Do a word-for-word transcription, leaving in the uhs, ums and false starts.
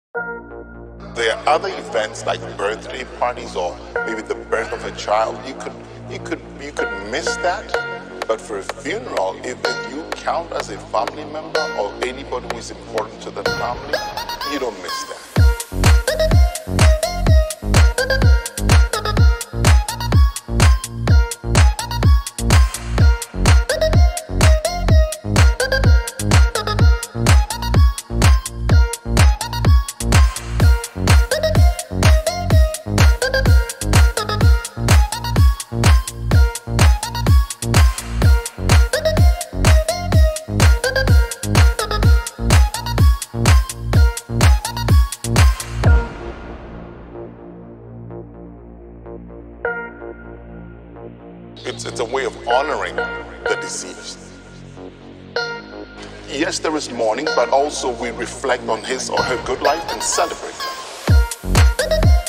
There are other events like birthday parties or maybe the birth of a child. You could, you could, you could miss that. But for a funeral, if, if you count as a family member or anybody who is important to the family, you don't miss that. It's, it's a way of honoring the deceased. Yes, there is mourning, but also we reflect on his or her good life and celebrate them.